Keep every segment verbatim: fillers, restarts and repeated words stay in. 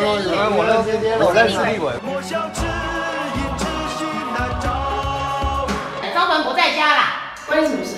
说你们，我认我认识立委。 张文不在家啦，关你什么事？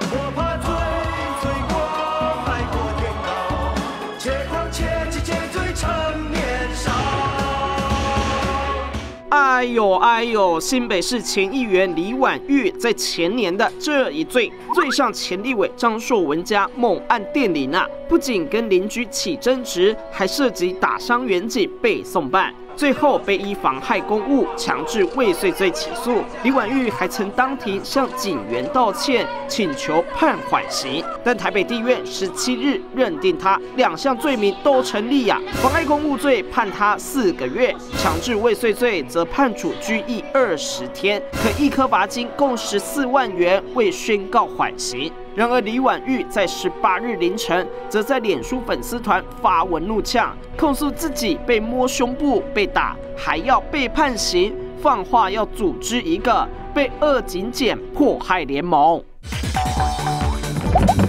哎呦哎呦！新北市前议员李婉玉在前年的这一罪，罪上前立委张硕文家猛按电铃啊，不仅跟邻居起争执，还涉及打伤远景被送办。最后被依妨害公务、强制未遂罪起诉。李婉玉还曾当庭向警员道歉，请求判缓刑，但台北地院十七日认定他两项罪名都成立呀、啊，妨碍公务罪判他四个月，强制未遂罪则判处拘役二十天，可一科罚金共十四万元，未宣告缓刑。然而，李婉玉在十八日凌晨，则在脸书粉丝团发文怒呛，控诉自己被摸胸部、被打，还要被判刑，放话要组织一个被二警检迫害联盟。